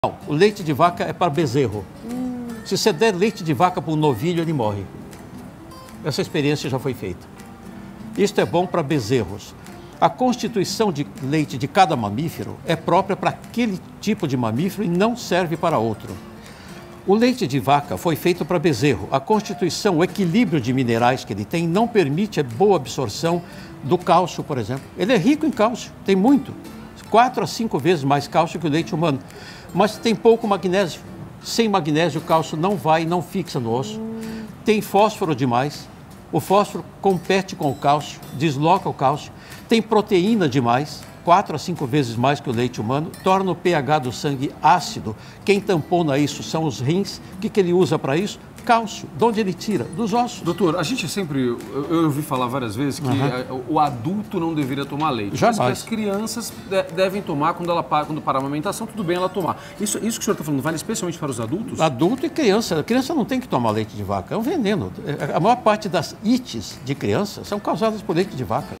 Não, o leite de vaca é para bezerro. Se você der leite de vaca para um novilho, ele morre. Essa experiência já foi feita. Isto é bom para bezerros. A constituição de leite de cada mamífero é própria para aquele tipo de mamífero e não serve para outro. O leite de vaca foi feito para bezerro. A constituição, o equilíbrio de minerais que ele tem não permite a boa absorção do cálcio, por exemplo. Ele é rico em cálcio, tem muito. 4 a 5 vezes mais cálcio que o leite humano. Mas tem pouco magnésio. Sem magnésio, o cálcio não vai, não fixa no osso. Tem fósforo demais. O fósforo compete com o cálcio, desloca o cálcio. Tem proteína demais, 4 a 5 vezes mais que o leite humano, torna o pH do sangue ácido. Quem tampona isso são os rins. O que ele usa para isso? Cálcio. De onde ele tira? Dos ossos. Doutor, a gente sempre, eu ouvi falar várias vezes que o adulto não deveria tomar leite. Jamais. Mas que as crianças devem tomar quando parar a amamentação, tudo bem ela tomar. Isso que o senhor está falando vale especialmente para os adultos? Adulto e criança. A criança não tem que tomar leite de vaca, é um veneno. A maior parte das ites de criança são causadas por leite de vaca.